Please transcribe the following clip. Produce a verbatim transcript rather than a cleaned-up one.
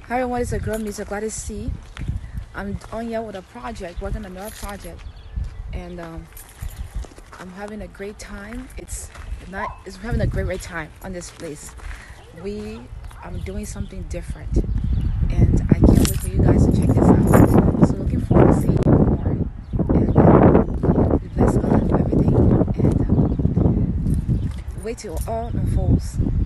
Hi everyone, it's a girl, Mister Gladys C. I'm on here with a project, working on another project, and um, I'm having a great time. It's not, it's having a great, great time on this place. We, I'm doing something different, and I can't wait for you guys to check this out. So looking forward to seeing you more, and um, we bless God for everything, and um, wait till it all unfolds.